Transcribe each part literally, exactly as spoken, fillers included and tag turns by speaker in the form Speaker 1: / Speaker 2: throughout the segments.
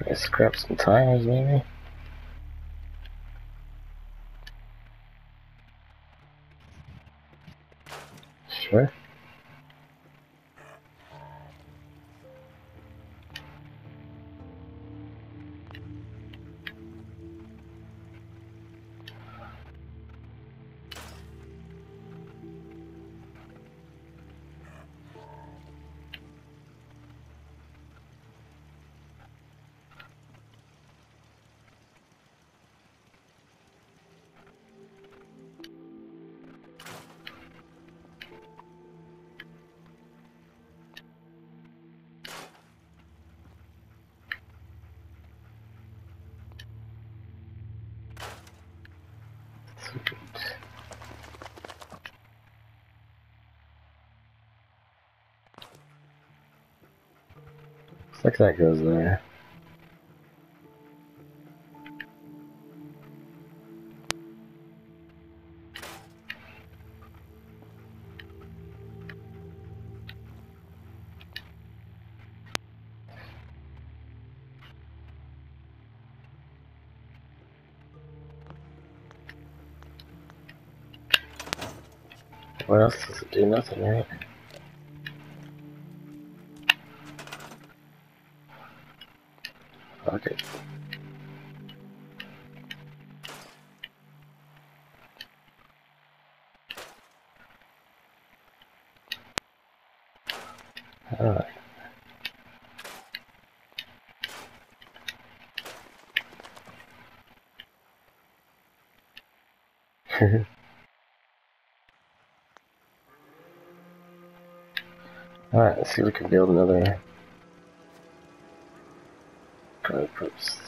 Speaker 1: Let's scrap some tires, maybe. Sure. Looks like that goes there. What else does it do? Nothing, right? Okay. Alright. Alright, let's see if we can build another guard posts.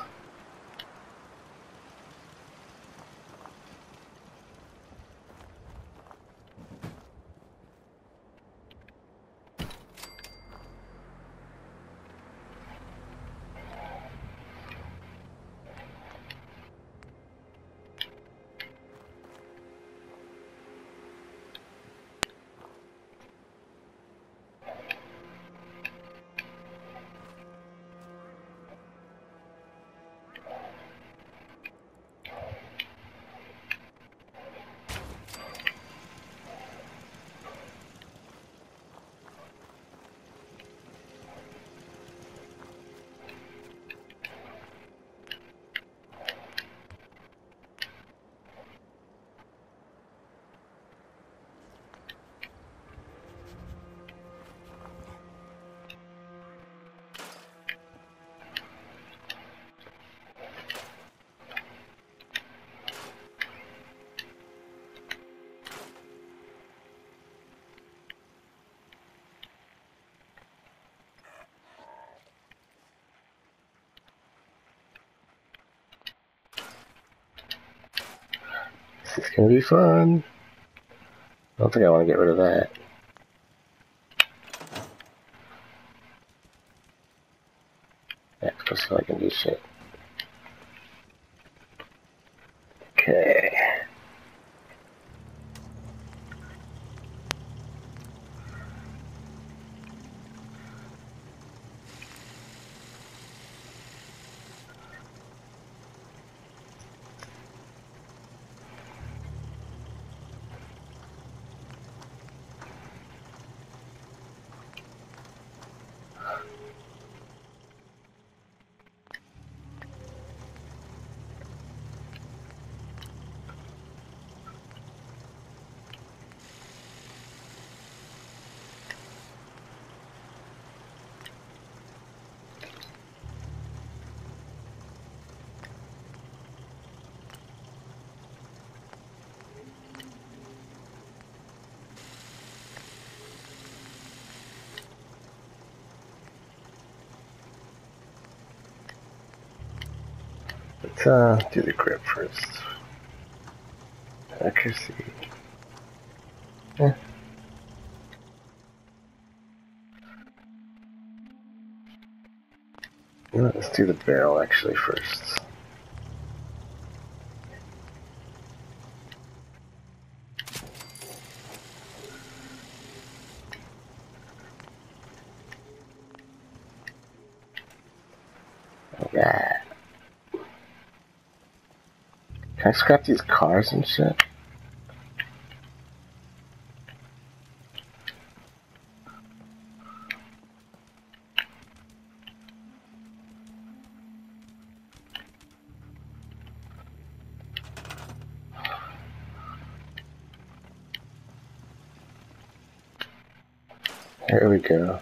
Speaker 1: This is gonna be fun. I don't think I want to get rid of that. Yeah, just so I can do shit. Okay. Let's uh, do the grip first. Accuracy. Yeah. Let's do the barrel actually first. Can I scrap these cars and shit? Here we go.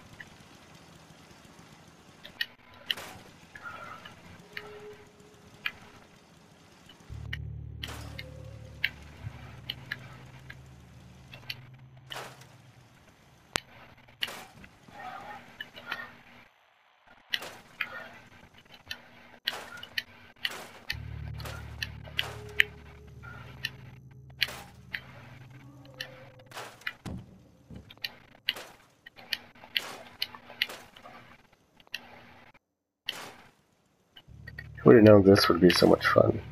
Speaker 1: Who would have known this would be so much fun?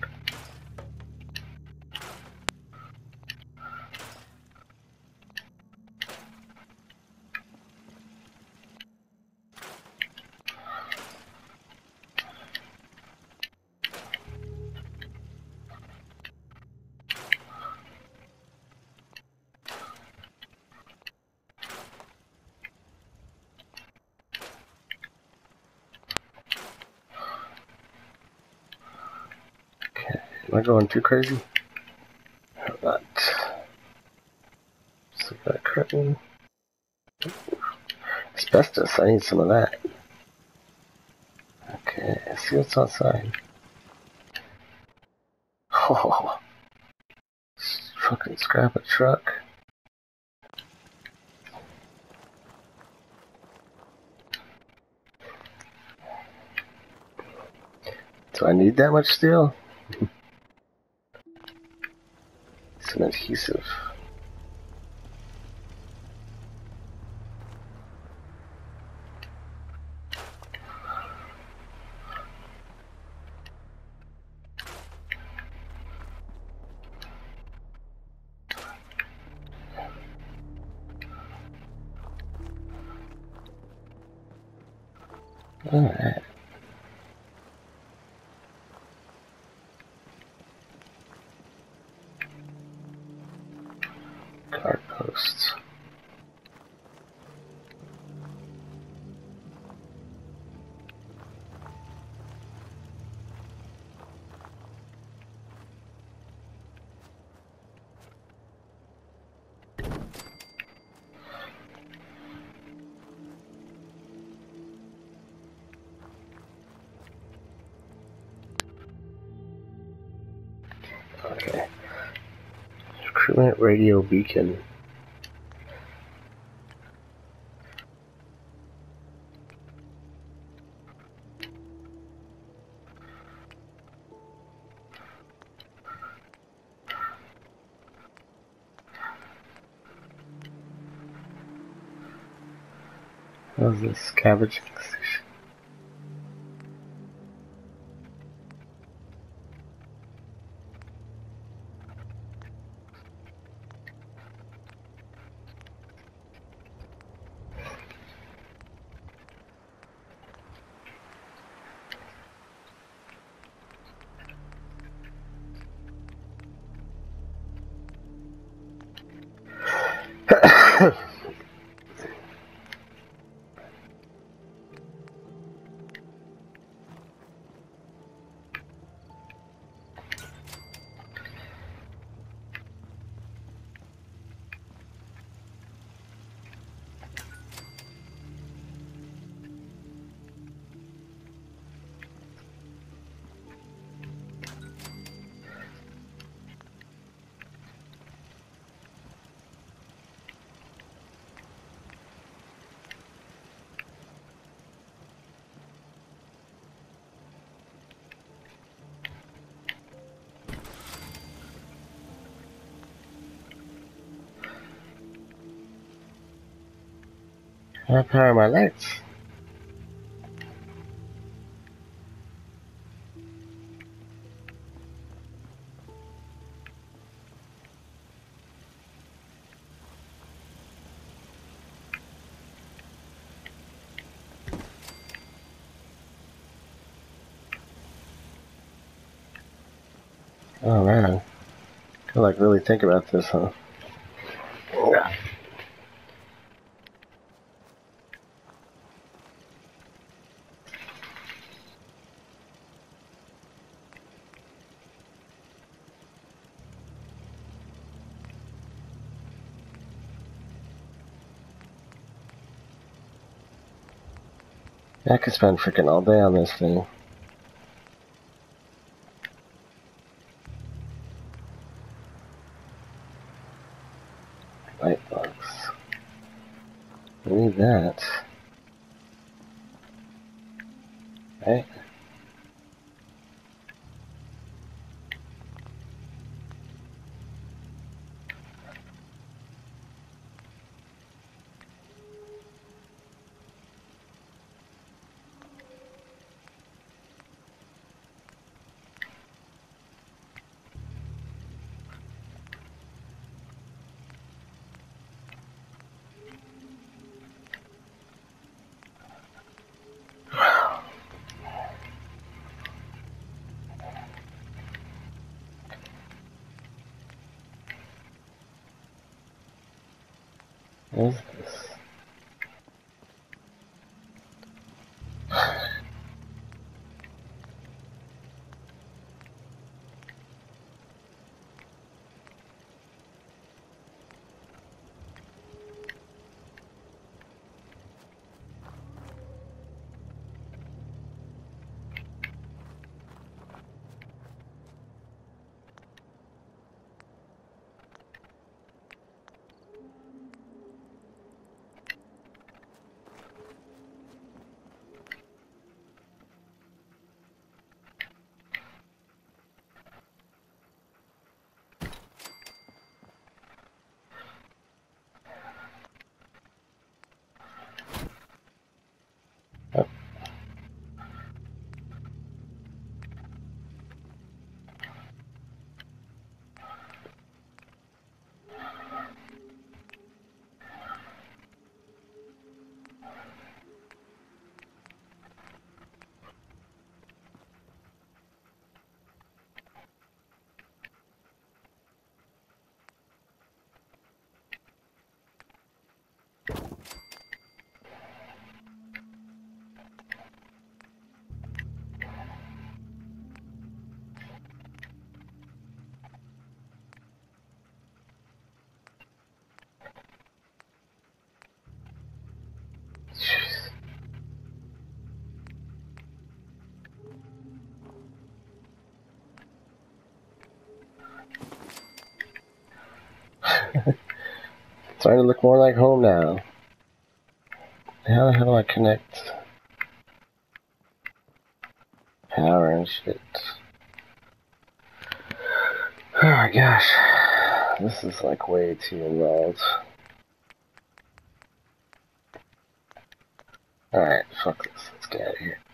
Speaker 1: Am I going too crazy? How about some of that curtain? Asbestos, I need some of that. Okay, let's see what's outside. Oh, fucking scrap a truck. Do I need that much steel? Some adhesive. Alright. Card posts. Okay. Recruitment radio beacon. How's this scavenging station? I power my lights. Oh man. Gotta like really think about this, huh? Yeah. I could spend freaking all day on this thing. Light bugs. I need that. Right? What is this? Oh. Starting to look more like home now. How the hell do I connect power and shit? Oh my gosh. This is like way too involved. Alright, fuck this. Let's get out of here.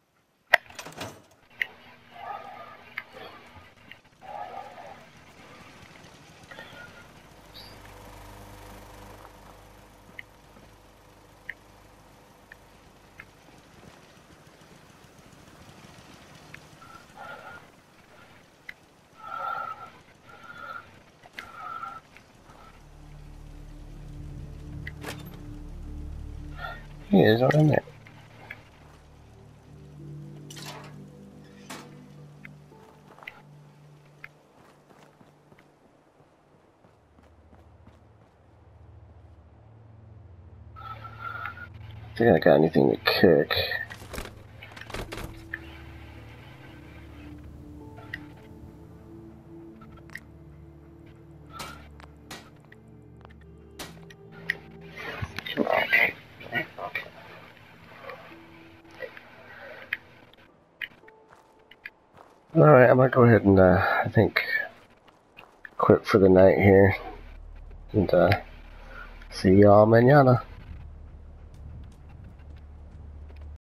Speaker 1: He is right in there. I think I got anything to cook. Alright, I'm gonna go ahead and, uh, I think, quit for the night here. And, uh, see y'all mañana.